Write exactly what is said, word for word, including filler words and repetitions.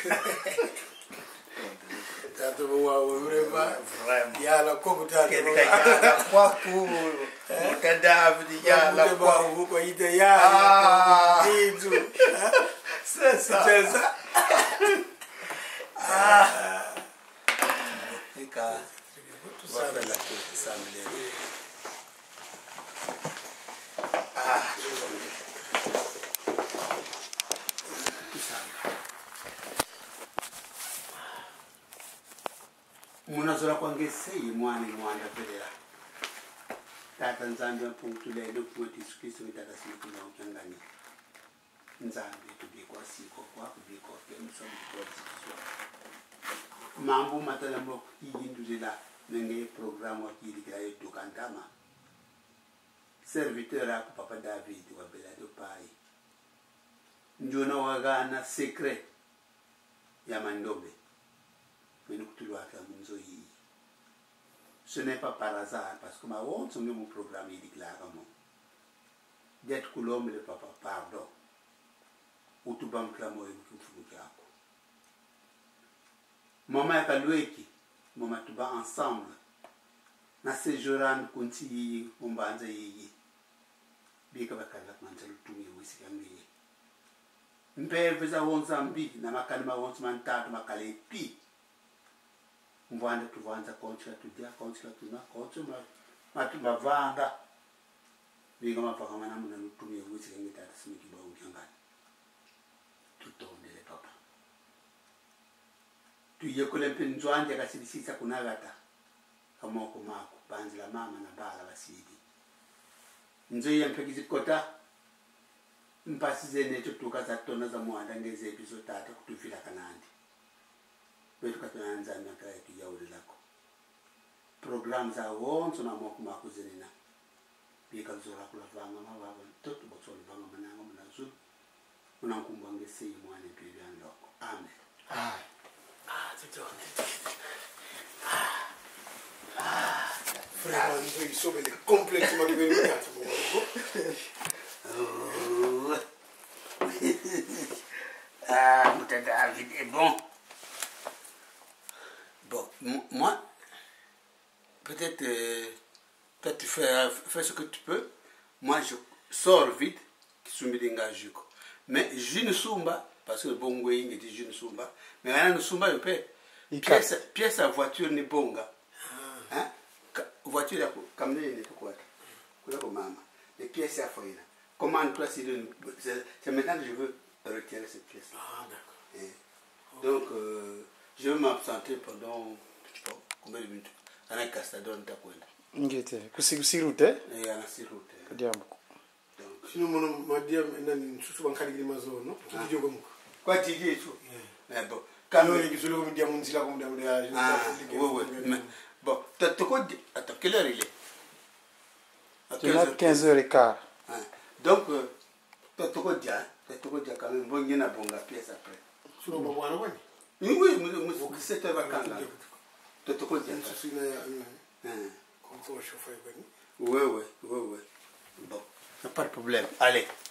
Tato wa vraiment vraiment ya la ko tato ya la kwa ku mtadavi ya la kwa ku ko ite ya dizu c'est ça c'est ça ah ika tout ça la tout ça ah munazora kwangesei mwana mwanda pedera tata nzambi apunktule ndo kuti Kristo itakasiku na ukangani nzambi tubikwa siko kwa kubikwa kemso kwa siko mambo matala mo yinduzila nenge programme wakili kila yetu kantama serviteur ako papa David wa Belado Pai njona wagana secret ya mandobe mais nous tout doit faire mon ce n'est pas par hasard parce que ma honte son mon programme il dit clairement d'être que l'homme le papa pardon ou tout bam clamo et tout fou kako maman et kalueki maman tout ba ensemble na séjourant konti umbanza yi bika bakala kwanza lutumye wisi kambi mpeve za wonzambi na makalima wonzi mantatu makale pi mvanda tuvanza kontra tudia kontra tuna kontra ma matu mavanga binga mafaka mana muna lutumye wisi ngita simiki ba ukyangani tutondele papa tuye kule mpinzwanje kasilisisa kunagata kamoko mako banzi la mama na bala basidi nzoye mpekizi kota mpasize necho tukaza tona za mwanda ngeze episode tata kutufila kanandi wetu katona nzani nakaya kiyauri lako program za wonso na moko mako zenina bika zora kula vanga mababa toto botolo vanga mananga mnazu unankumba ngese imwane pili andoko amen ah ah tutone ah ah vraiment il sauve les complètement de venir à tout ah David est bon. Bon, moi, peut-être, euh, toi tu fais, fais ce que tu peux. Moi, je sors vite, mais je ne soumba, parce que bon, oui, je ne soumba. Mais maintenant, nous soumba un peu. Pièce, pièce à voiture n'est bonga. Hein? Voiture, comme les quoi? Maman. Les pièces à foyer. Comment toi, c'est maintenant que je veux retirer cette pièce. Ah, d'accord. Donc, euh, je vais m'absenter pendant, je sais pas, combien de minutes. On a castadon ta kwenda. Ngete, kusirute? Eh, ana sirute. Kadiambo. Donc, sinon mon madame nani susu bankali grima zono, kiti jogo muko. Kwa tiji tu. Eh bon. Quand on est sur le dia munzila comme dia dia. Ah, oui oui. Bon, tu te quoi attends, quelle heure il est? À quinze heures quinze. Donc, tu te quoi dia? Tu te quoi dia quand même bon yena bonga pièce après. Sur le bwana kwani? Oui oui, moi sept heures vakanga. Tu te quoi dia? Susu na ya. Comme quoi chauffeur kwani? Oui oui, oui oui. Bon, pas de problème. Allez.